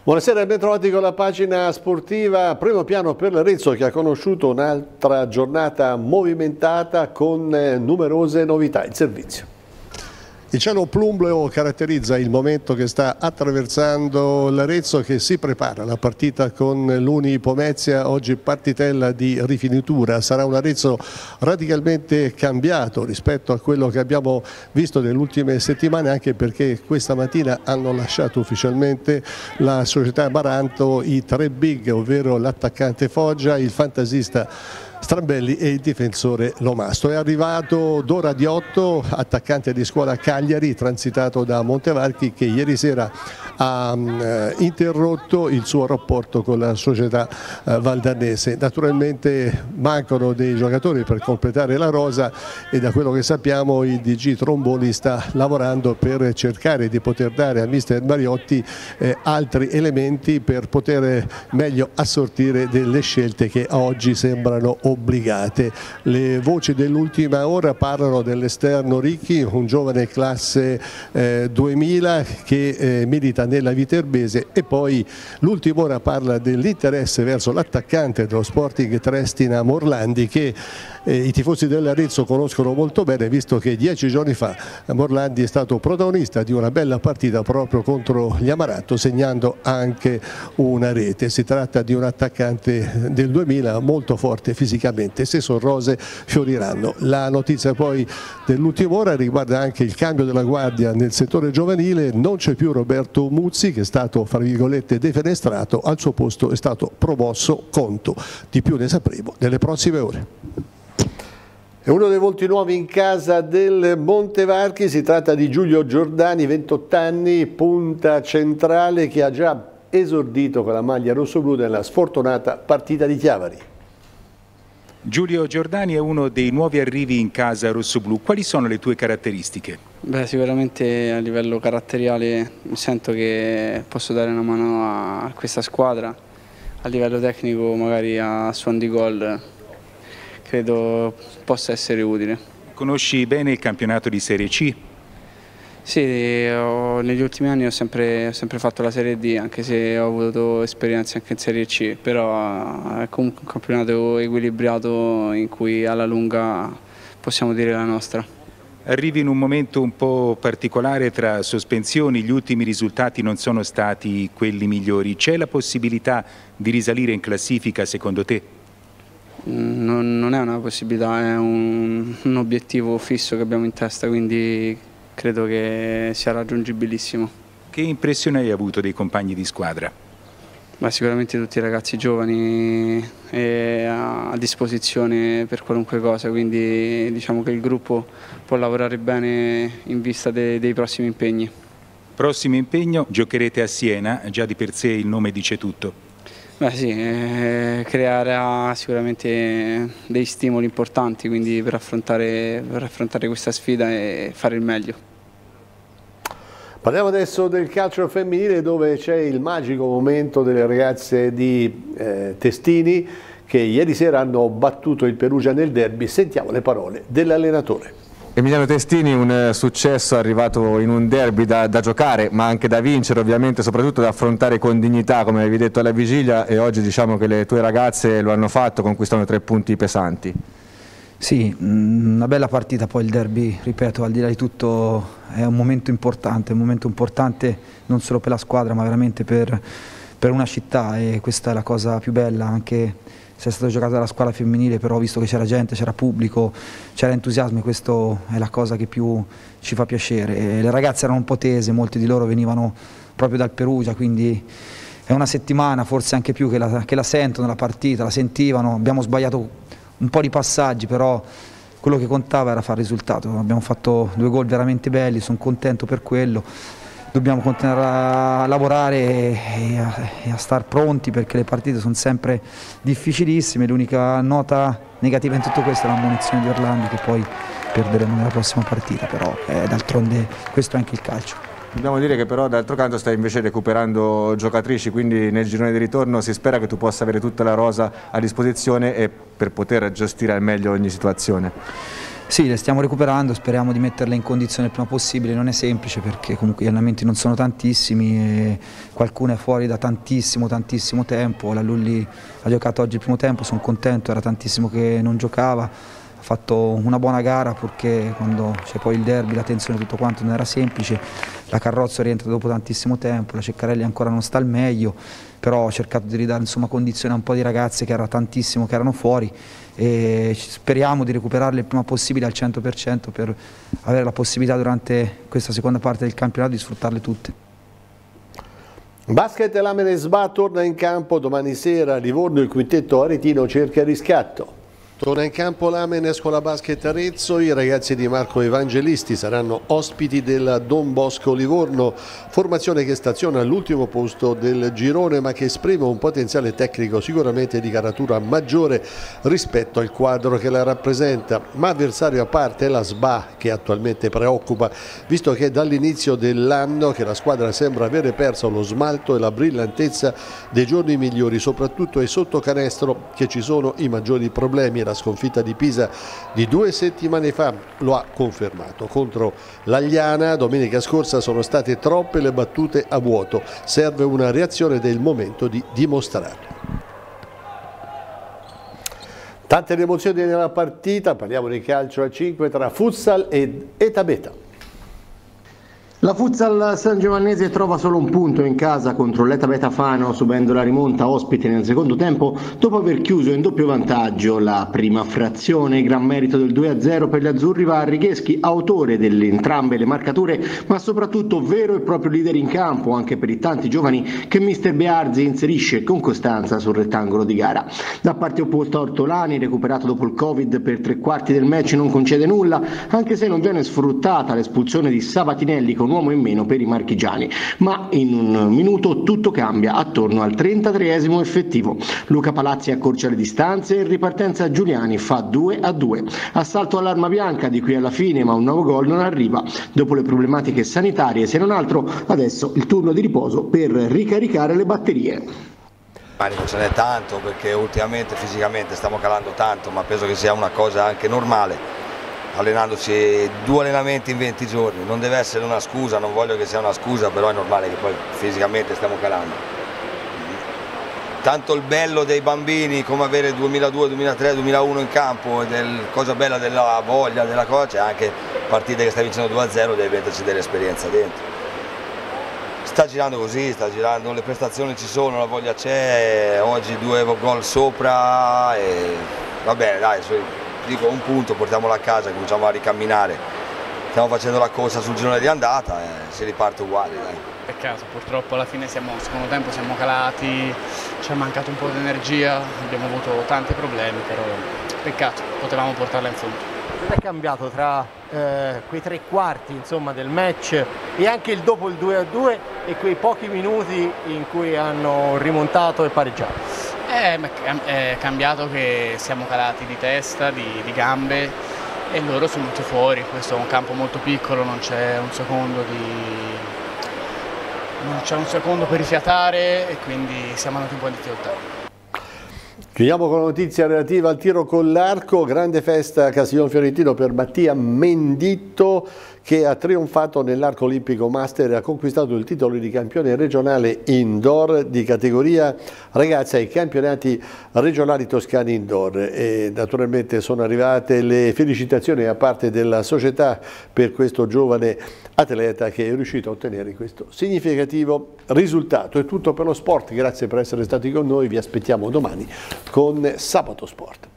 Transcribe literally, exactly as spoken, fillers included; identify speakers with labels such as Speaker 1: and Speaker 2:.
Speaker 1: Buonasera e bentrovati con la pagina sportiva. Primo piano per l'Arezzo, che ha conosciuto un'altra giornata movimentata con numerose novità. Il servizio.
Speaker 2: Il cielo plumbeo caratterizza il momento che sta attraversando l'Arezzo, che si prepara alla partita con l'Uni Pomezia. Oggi partitella di rifinitura. Sarà un Arezzo radicalmente cambiato rispetto a quello che abbiamo visto nelle ultime settimane, anche perché questa mattina hanno lasciato ufficialmente la società Baranto i tre big, ovvero l'attaccante Foggia, il fantasista Strambelli e il difensore Lomasto. È arrivato Dora Diotto, attaccante di squadra Cagliari, transitato da Montevarchi, che ieri sera ha eh, interrotto il suo rapporto con la società eh, valdarnese. Naturalmente mancano dei giocatori per completare la rosa e da quello che sappiamo il D G Tromboni sta lavorando per cercare di poter dare a mister Mariotti eh, altri elementi per poter meglio assortire delle scelte che oggi sembrano obbligate. Le voci dell'ultima ora parlano dell'esterno Ricchi, un giovane classe eh, duemila che eh, milita nella Viterbese, e poi l'ultima ora parla dell'interesse verso l'attaccante dello Sporting Triestina Morlandi, che eh, i tifosi dell'Arezzo conoscono molto bene, visto che dieci giorni fa Morlandi è stato protagonista di una bella partita proprio contro gli Amaranto, segnando anche una rete. Si tratta di un attaccante del duemila molto forte fisicamente. Se sono rose fioriranno. La notizia poi dell'ultima ora riguarda anche il cambio della guardia nel settore giovanile. Non c'è più Roberto Muzzi, che è stato fra virgolette defenestrato, al suo posto è stato promosso Conto. Di più ne sapremo nelle prossime ore.
Speaker 1: È uno dei volti nuovi in casa del Montevarchi. Si tratta di Giulio Giordani, ventotto anni, punta centrale, che ha già esordito con la maglia rossoblu nella sfortunata partita di Chiavari.
Speaker 3: Giulio Giordani è uno dei nuovi arrivi in casa rossoblu. Quali sono le tue caratteristiche?
Speaker 4: Beh, sicuramente a livello caratteriale mi sento che posso dare una mano a questa squadra. A livello tecnico, magari a suon di gol, credo possa essere utile.
Speaker 3: Conosci bene il campionato di Serie C?
Speaker 4: Sì, ho, negli ultimi anni ho sempre, ho sempre fatto la Serie D, anche se ho avuto esperienze anche in Serie C, però è comunque un campionato equilibrato in cui alla lunga possiamo dire la nostra.
Speaker 3: Arrivi in un momento un po' particolare tra sospensioni, gli ultimi risultati non sono stati quelli migliori. C'è la possibilità di risalire in classifica secondo te?
Speaker 4: Non, non è una possibilità, è un, un obiettivo fisso che abbiamo in testa, quindi credo che sia raggiungibilissimo.
Speaker 3: Che impressione hai avuto dei compagni di squadra?
Speaker 4: Beh, sicuramente tutti i ragazzi giovani e a disposizione per qualunque cosa, quindi diciamo che il gruppo può lavorare bene in vista de, dei prossimi impegni.
Speaker 3: Prossimo impegno, giocherete a Siena, già di per sé il nome dice tutto.
Speaker 4: Beh sì, eh, creerà sicuramente dei stimoli importanti, quindi per affrontare, per affrontare questa sfida e fare il meglio.
Speaker 1: Parliamo adesso del calcio femminile, dove c'è il magico momento delle ragazze di eh, Testini, che ieri sera hanno battuto il Perugia nel derby. Sentiamo le parole dell'allenatore.
Speaker 5: Emiliano Testini, un successo arrivato in un derby da, da giocare, ma anche da vincere, ovviamente, soprattutto da affrontare con dignità, come avevi detto alla vigilia, e oggi diciamo che le tue ragazze lo hanno fatto conquistando tre punti pesanti.
Speaker 6: Sì, una bella partita, poi il derby, ripeto, al di là di tutto è un momento importante, un momento importante non solo per la squadra ma veramente per, per una città, e questa è la cosa più bella, anche se è stato giocato dalla squadra femminile, però ho visto che c'era gente, c'era pubblico, c'era entusiasmo, e questo è la cosa che più ci fa piacere. E le ragazze erano un po' tese, molti di loro venivano proprio dal Perugia, quindi è una settimana, forse anche più, che la, che la sentono la partita, la sentivano. Abbiamo sbagliato un po' di passaggi, però quello che contava era fare risultato. Abbiamo fatto due gol veramente belli, sono contento per quello. Dobbiamo continuare a lavorare e a, e a star pronti, perché le partite sono sempre difficilissime. L'unica nota negativa in tutto questo è l'ammonizione di Orlando, che poi perderemo nella prossima partita, però eh, d'altronde questo è anche il calcio.
Speaker 5: Dobbiamo dire che però d'altro canto stai invece recuperando giocatrici, quindi nel girone di ritorno si spera che tu possa avere tutta la rosa a disposizione e per poter gestire al meglio ogni situazione.
Speaker 6: Sì, le stiamo recuperando, speriamo di metterle in condizione il prima possibile, non è semplice perché comunque gli allenamenti non sono tantissimi e qualcuno è fuori da tantissimo tantissimo tempo. La Lulli ha giocato oggi il primo tempo, sono contento, era tantissimo che non giocava, ha fatto una buona gara purché quando c'è poi il derby la tensione e tutto quanto non era semplice. La Carrozzo rientra dopo tantissimo tempo, la Ceccarelli ancora non sta al meglio, però ho cercato di ridare insomma condizione a un po' di ragazze che era tantissimo che erano fuori e speriamo di recuperarle il prima possibile al cento per cento per avere la possibilità durante questa seconda parte del campionato di sfruttarle tutte.
Speaker 1: Basket Lamene S B A torna in campo domani sera a Livorno, il quintetto aretino cerca riscatto.
Speaker 2: Torna in campo l'Amene Scuola Basket Arezzo, i ragazzi di Marco Evangelisti saranno ospiti del Don Bosco Livorno, formazione che staziona all'ultimo posto del girone ma che esprime un potenziale tecnico sicuramente di caratura maggiore rispetto al quadro che la rappresenta, ma avversario a parte è la S B A che attualmente preoccupa, visto che dall'inizio dell'anno che la squadra sembra avere perso lo smalto e la brillantezza dei giorni migliori, soprattutto ai sottocanestro che ci sono i maggiori problemi. La sconfitta di Pisa di due settimane fa lo ha confermato. Contro l'Agliana domenica scorsa sono state troppe le battute a vuoto, serve una reazione del momento di dimostrarlo.
Speaker 1: Tante le emozioni nella partita, parliamo di calcio a cinque tra Futsal ed Etabeta.
Speaker 7: La Futsal San Giovannese trova solo un punto in casa contro l'Etabeta Fano, subendo la rimonta ospite nel secondo tempo dopo aver chiuso in doppio vantaggio la prima frazione. Gran merito del due a zero per gli azzurri va a Righeschi, autore delle entrambe le marcature, ma soprattutto vero e proprio leader in campo anche per i tanti giovani che mister Bearzi inserisce con costanza sul rettangolo di gara. Da parte opposta Ortolani, recuperato dopo il Covid per tre quarti del match, non concede nulla, anche se non viene sfruttata l'espulsione di Sabatinelli con uomo in meno per i marchigiani, ma in un minuto tutto cambia attorno al trentatreesimo effettivo. Luca Palazzi accorcia le distanze e in ripartenza Giuliani fa due a due. Assalto all'arma bianca di qui alla fine, ma un nuovo gol non arriva. Dopo le problematiche sanitarie, se non altro, adesso il turno di riposo per ricaricare le batterie.
Speaker 8: Non ce n'è tanto perché ultimamente fisicamente stiamo calando tanto, ma penso che sia una cosa anche normale. Allenandoci due allenamenti in venti giorni, non deve essere una scusa, non voglio che sia una scusa, però è normale che poi fisicamente stiamo calando. Tanto il bello dei bambini come avere duemiladue, duemilatré, duemilauno in campo e del, cosa bella della voglia, della cosa, c'è anche partite che stai vincendo due a zero, deve metterci dell'esperienza dentro. Sta girando così, sta girando, le prestazioni ci sono, la voglia c'è, oggi due gol sopra e va bene, dai, dico un punto, portiamolo a casa, cominciamo a ricamminare, stiamo facendo la corsa sul girone di andata e si riparte uguali. Dai.
Speaker 4: Peccato, purtroppo alla fine siamo, secondo tempo siamo calati, ci è mancato un po' di energia, abbiamo avuto tanti problemi, però peccato, potevamo portarla in fondo.
Speaker 9: Cosa è cambiato tra eh, quei tre quarti insomma, del match e anche il dopo il due a due e quei pochi minuti in cui hanno rimontato e pareggiato?
Speaker 4: È, è cambiato che siamo calati di testa, di, di gambe e loro sono venuti fuori. Questo è un campo molto piccolo, non c'è un secondo di... non c'è un secondo per rifiatare e quindi siamo andati un po' in difficoltà.
Speaker 1: Chiudiamo con la notizia relativa al tiro con l'arco, grande festa a Castiglione Fiorentino per Mattia Menditto che ha trionfato nell'arco olimpico master e ha conquistato il titolo di campione regionale indoor di categoria ragazzi ai campionati regionali toscani indoor e naturalmente sono arrivate le felicitazioni da parte della società per questo giovane atleta che è riuscito a ottenere questo significativo risultato. È tutto per lo sport, grazie per essere stati con noi, vi aspettiamo domani con Sabato Sport.